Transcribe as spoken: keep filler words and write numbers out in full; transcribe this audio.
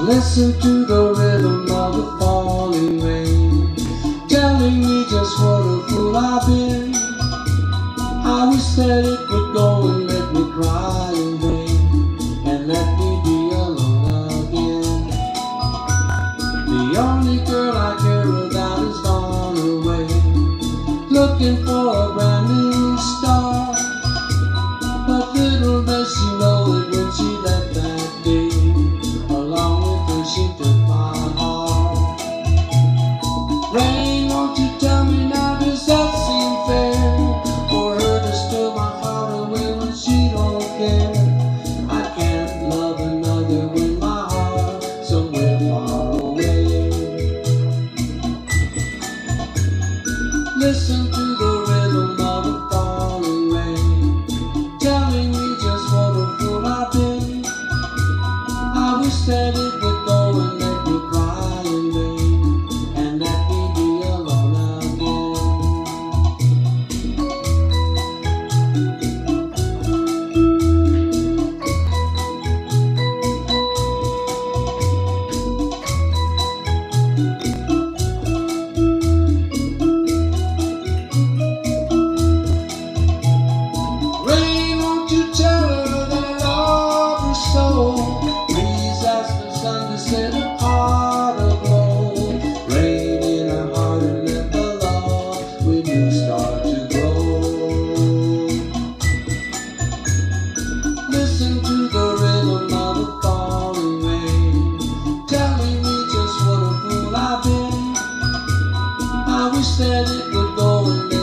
Listen to the rhythm of the falling rain, telling me just what a fool I've been. I wish that it would go and let me cry in vain, and let me be alone again. The only girl I care about is gone away, looking for a brand new start. But little does she know that when she left that day, along with her she took my heart. Rain, won't you tell me now, does that seem fair, for her to steal my heart away when she don't care? I can't love another with my heart somewhere far away. Listen to the rhythm of the falling rain, telling me just what a fool I've been. I wish that it would go and let me cry in vain, and let me be alone again. Rain, won't you tell her that I love her so? Please ask the sun to set her heart aglow. Rain in her heart and let the love we do start to grow. Listen to the rhythm of the falling rain, telling me just what a fool I've been. I wish that it would go and